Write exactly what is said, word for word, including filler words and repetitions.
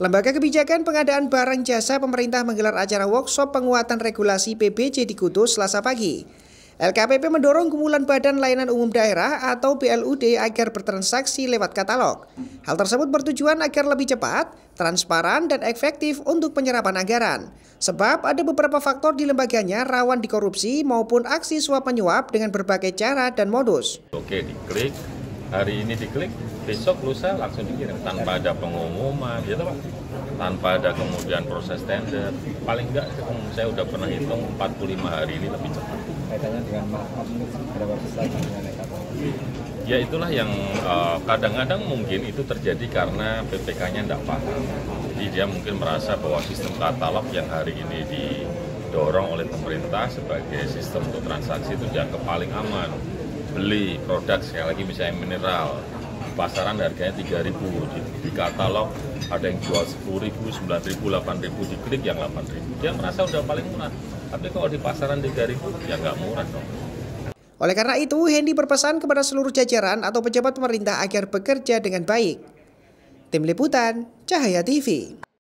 Lembaga Kebijakan Pengadaan Barang Jasa Pemerintah menggelar acara workshop penguatan regulasi P B J di Kudus Selasa pagi. L K P P mendorong kumpulan Badan Layanan Umum Daerah atau B L U D agar bertransaksi lewat katalog. Hal tersebut bertujuan agar lebih cepat, transparan, dan efektif untuk penyerapan anggaran. Sebab ada beberapa faktor di lembaganya rawan dikorupsi maupun aksi suap menyuap dengan berbagai cara dan modus. Oke, diklik. Hari ini diklik, besok lusa langsung dikirim tanpa ada pengumuman, gitu Pak. Tanpa ada kemudian proses tender. Paling enggak saya udah pernah hitung empat puluh lima hari ini lebih cepat. Kaitannya dengan maaf berapa besar dengan Ya itulah yang kadang-kadang uh, mungkin itu terjadi karena P P K-nya tidak paham. Jadi dia mungkin merasa bahwa sistem katalog yang hari ini didorong oleh pemerintah sebagai sistem untuk transaksi itu dianggap paling aman. Beli produk, sekali lagi misalnya mineral, di pasaran harganya tiga ribu, di, di katalog ada yang jual sepuluh ribu, sembilan ribu, delapan ribu, diklik yang delapan ribu. Dia merasa udah paling murah, tapi kalau di pasaran tiga ribu, ya nggak murah dong. Oleh karena itu, Hendy berpesan kepada seluruh jajaran atau pejabat pemerintah agar bekerja dengan baik. Tim Liputan, Cahaya T V.